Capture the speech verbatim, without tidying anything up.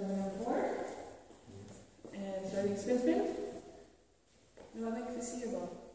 Starting on four. And starting spin spin. No, I'd like to see your ball.